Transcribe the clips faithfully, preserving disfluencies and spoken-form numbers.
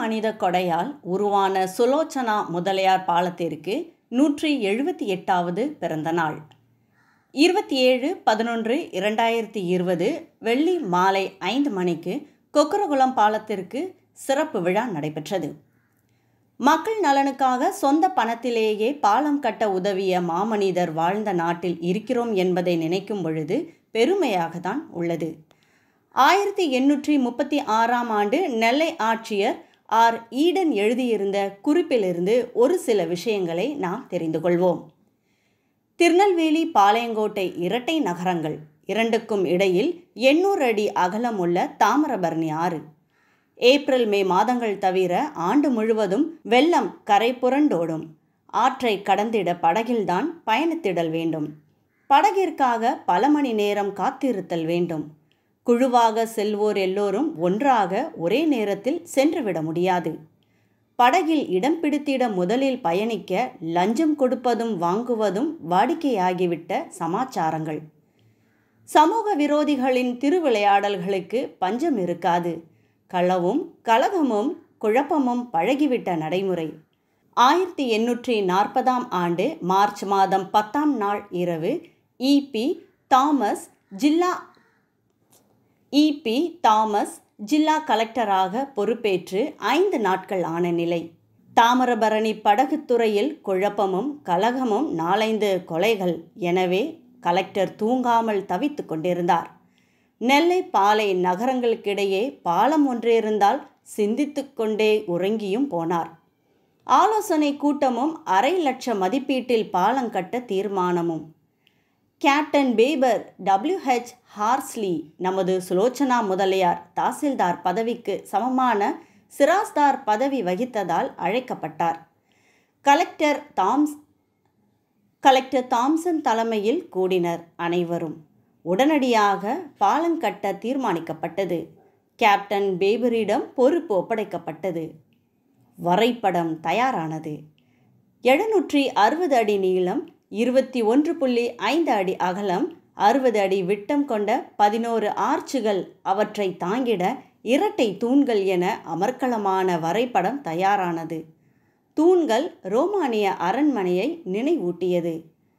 மனித கொடையால் உருவான சுலோச்சனா முதலியார் பாலத்திற்கு நூற்றி எழுபத்தி எட்டாவது பிறந்த நாள். இருபத்தி ஏழு பதினொன்று இரண்டாயிரத்தி இருபது வெள்ளி மாலை ஐந்து மணிக்கு கொக்கரகுளம் பாலத்திற்கு சிறப்பு விழா நடைபெற்றது. மக்கள் நலனுக்காக சொந்த பணத்திலேயே பாலம் கட்ட உதவிய மாமனிதர் வாழ்ந்த நாட்டில் இருக்கிறோம் என்பதை நினைக்கும் பொழுது பெருமையாக தான் உள்ளது. ஆயிரத்தி எண்ணூற்றி முப்பத்தி ஆறாம் ஆண்டு நெல்லை ஆட்சியர் ஆர் ஈடன் எழுதியிருந்த குறிப்பிலிருந்து ஒரு சில விஷயங்களை நாம் தெரிந்து கொள்வோம். திருநெல்வேலி பாளையங்கோட்டை இரட்டை நகரங்கள் இரண்டுக்கும் இடையில் எண்ணூறு அடி அகலமுள்ள தாமிரபரணி ஆறு. ஏப்ரல் மே மாதங்கள் தவிர ஆண்டு முழுவதும் வெள்ளம் கரை புரண்டோடும். ஆற்றை கடந்திட படகில்தான் பயணித்திடல் வேண்டும். படகிற்காக பல மணி நேரம் காத்திருத்தல் வேண்டும். குழுவாக செல்வோர் எல்லோரும் ஒன்றாக ஒரே நேரத்தில் சென்றுவிட முடியாது. படகில் இடம் பிடித்திட முதலில் பயணிக்க லஞ்சம் கொடுப்பதும் வாங்குவதும் வாடிக்கையாகிவிட்ட சமாச்சாரங்கள். சமூக விரோதிகளின் திருவிளையாடல்களுக்கு பஞ்சம் இருக்காது. களவும் கலகமும் குழப்பமும் பழகிவிட்ட நடைமுறை. ஆயிரத்தி எண்ணூற்றி நாற்பதாம் ஆண்டு மார்ச் மாதம் பத்தாம் நாள் இரவு இபி தாமஸ் ஜில்லா இபி தாமஸ் ஜில்லா கலெக்டராக பொறுப்பேற்று ஐந்து நாட்கள் ஆன நிலை. தாமிரபரணி படகுத்துறையில் குழப்பமும் கலகமும் நாலைந்து கொலைகள். எனவே கலெக்டர் தூங்காமல் தவித்து கொண்டிருந்தார். நெல்லை பாலை நகரங்களுக்கிடையே பாலம் ஒன்றிருந்தால் சிந்தித்து கொண்டே உறங்கியும் போனார். ஆலோசனை கூட்டமும் அரை லட்ச மதிப்பீட்டில் பாலம் கட்ட தீர்மானமும். Captain Faber W H Horsley நமது சுலோச்சனா முதலியார் தாசில்தார் பதவிக்கு சமமான சிராஸ்தார் பதவி வகித்ததால் அழைக்கப்பட்டார். கலெக்டர் தாம்ஸ் கலெக்டர் தாம்சன் தலைமையில் கூடினர் அனைவரும். உடனடியாக பாலம் கட்ட தீர்மானிக்கப்பட்டது. கேப்டன் பேபரிடம் பொறுப்பு ஒப்படைக்கப்பட்டது. வரைபடம் தயாரானது. எழுநூற்றி அறுபது அடி நீளம், இருபத்தி ஒன்று புள்ளி ஐந்து அடி அகலம், அறுபது அடி விட்டம் கொண்ட பதினோரு ஆர்ச்சுகள், அவற்றை தாங்கிட இரட்டை தூண்கள் என அமர்க்களமான வரைபடம் தயாரானது. தூண்கள் ரோமானிய அரண்மனையை நினைவூட்டியது.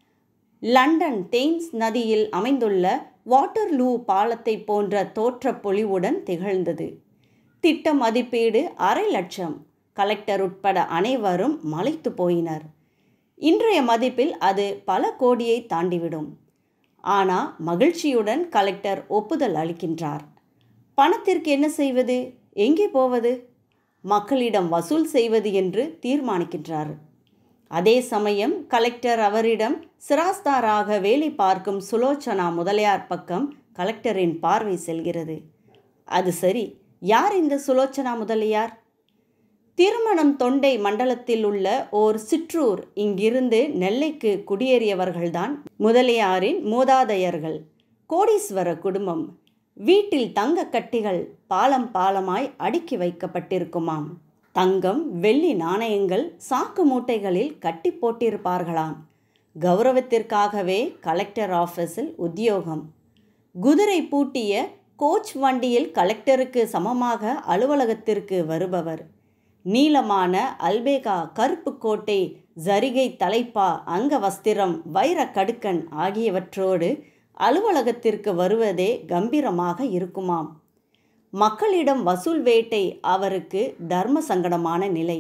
லண்டன் தேம்ஸ் நதியில் அமைந்துள்ள வாட்டர்லூ பாலத்தை போன்ற தோற்ற பொலிவுடன் திகழ்ந்தது. திட்ட மதிப்பீடு அரை லட்சம். கலெக்டர் உட்பட அனைவரும் மலைத்து போயினர். இன்றைய மதிப்பில் அது பல கோடியை தாண்டிவிடும். ஆனால் மகிழ்ச்சியுடன் கலெக்டர் ஒப்புதல் அளிக்கின்றார். பணத்திற்கு என்ன செய்வது, எங்கே போவது, மக்களிடம் வசூல் செய்வது என்று தீர்மானிக்கின்றார். அதே சமயம் கலெக்டர் அவரிடம் சிராஸ்தாராக வேலை பார்க்கும் சுலோச்சனா முதலியார் பக்கம் கலெக்டரின் பார்வை செல்கிறது. அது சரி, யார் இந்த சுலோச்சனா முதலியார்? திருமணம் தொண்டை மண்டலத்தில் உள்ள ஓர் சிற்றூர். இங்கிருந்து நெல்லைக்கு குடியேறியவர்கள்தான் முதலியாரின் மூதாதையர்கள். கோடீஸ்வர குடும்பம். வீட்டில் தங்க கட்டிகள் பாலம் பாலமாய் அடுக்கி வைக்கப்பட்டிருக்குமாம். தங்கம் வெள்ளி நாணயங்கள் சாக்கு மூட்டைகளில் கட்டி போட்டிருப்பார்களாம். கௌரவத்திற்காகவே கலெக்டர் ஆஃபீஸில் உத்தியோகம். குதிரை பூட்டிய கோச் வண்டியில் கலெக்டருக்கு சமமாக அலுவலகத்திற்கு வருபவர். நீளமான அல்பேகா கருப்பு கோட்டை, ஜரிகை தலைப்பா, அங்க வஸ்திரம், வைர கடுக்கன் ஆகியவற்றோடு அலுவலகத்திற்கு வருவதே கம்பீரமாக இருக்குமாம். மக்களிடம் வசூல் வேட்டை அவருக்கு தர்ம சங்கடமான நிலை.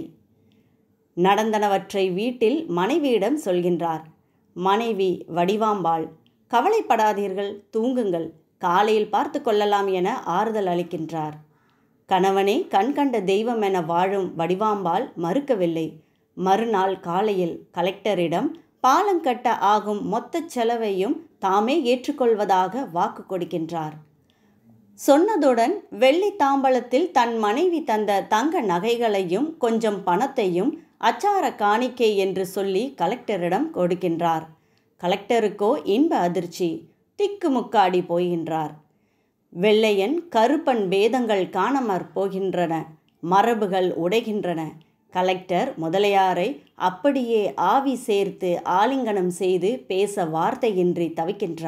நடந்தனவற்றை வீட்டில் மனைவியிடம் சொல்கின்றார். மனைவி வடிவாம்பாள், கவலைப்படாதீர்கள், தூங்குங்கள், காலையில் பார்த்து கொள்ளலாம் என ஆறுதல் அளிக்கின்றார். கணவனே கண்கண்ட தெய்வம் என வாழும் வடிவாம்பாள் மறுக்கவில்லை. மறுநாள் காலையில் கலெக்டரிடம் பாலங்கட்ட ஆகும் மொத்த செலவையும் தாமே ஏற்றுக்கொள்வதாக வாக்கு கொடுக்கின்றார். சொன்னதுடன் வெள்ளி தாம்பலத்தில் தன் மனைவி தந்த தங்க நகைகளையும் கொஞ்சம் பணத்தையும் அச்சார காணிக்கை என்று சொல்லி கலெக்டரிடம் கொடுக்கின்றார். கலெக்டருக்கோ இன்ப அதிர்ச்சி. திக்குமுக்காடி போகின்றார். வெள்ளையன் கருப்பன் பேதங்கள் காணமற் போகின்றன. மரபுகள் உடைகின்றன. கலெக்டர் முதலியாரை அப்படியே ஆவி சேர்த்து ஆலிங்கனம் செய்து பேச வார்த்தையின்றி தவிக்கின்றார்.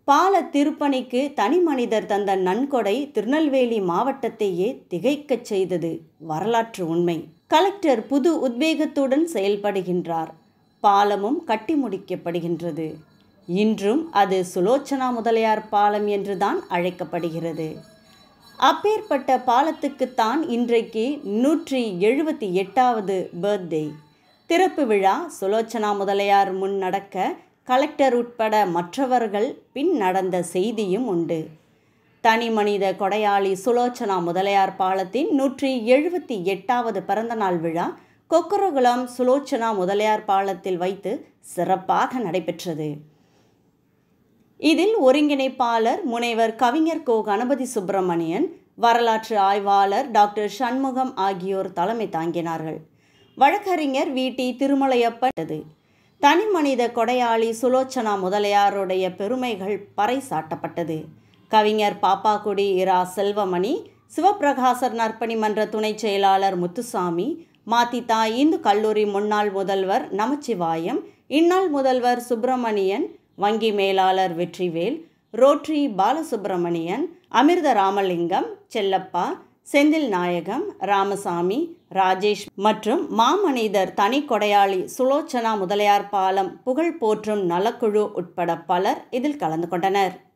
பால திருப்பணிக்கு தனி மனிதர் தந்த நன்கொடை திருநெல்வேலி மாவட்டத்தையே திகைக்கச் செய்தது வரலாற்று உண்மை. கலெக்டர் புது உத்வேகத்துடன் செயல்படுகின்றார். பாலமும் கட்டி முடிக்கப்படுகின்றது. இன்றும் அது சுலோச்சனா முதலியார் பாலம் என்றுதான் அழைக்கப்படுகிறது. அப்பேற்பட்ட பாலத்துக்குத்தான் இன்றைக்கு நூற்றி எழுபத்தி எட்டாவது பர்த்டே. திறப்பு விழா சுலோச்சனா முதலியார் முன் நடக்க கலெக்டர் உட்பட மற்றவர்கள் பின் நடந்த செய்தியும் உண்டு. தனி மனித கொடையாளி சுலோச்சனா முதலியார் பாலத்தின் நூற்றி எழுபத்தி எட்டாவது பிறந்தநாள் விழா கொக்கரகுளம் சுலோச்சனா முதலியார் பாலத்தில் வைத்து சிறப்பாக நடைபெற்றது. இதில் ஒருங்கிணைப்பாளர் முனைவர் கவிஞர் கோ கணபதி சுப்பிரமணியன், வரலாற்று ஆய்வாளர் டாக்டர் சண்முகம் ஆகியோர் தலைமை தாங்கினார்கள். வழக்கறிஞர் வி டி திருமலையப்பட்டது. தனி மனித கொடையாளி சுலோச்சனா முதலியாருடைய பெருமைகள் பறைசாட்டப்பட்டது. கவிஞர் பாப்பாக்குடி இரா செல்வமணி, சிவபிரகாசர் நற்பணி மன்ற துணை செயலாளர் முத்துசாமி, மாத்திதா இந்து கல்லூரி முன்னாள் முதல்வர் நமச்சிவாயம், இந்நாள் முதல்வர் சுப்பிரமணியன், வங்கி மேலாளர் வெற்றிவேல், ரோட்ரி பாலசுப்பிரமணியன், அமிர்த ராமலிங்கம், செல்லப்பா, செந்தில் நாயகம், ராமசாமி, ராஜேஷ் மற்றும் மாமனிதர் தனி கொடையாளி சுலோச்சனா முதலியார் பாலம் புகழ் போற்றும் நலக்குழு உட்பட பலர் இதில் கலந்து கொண்டனர்.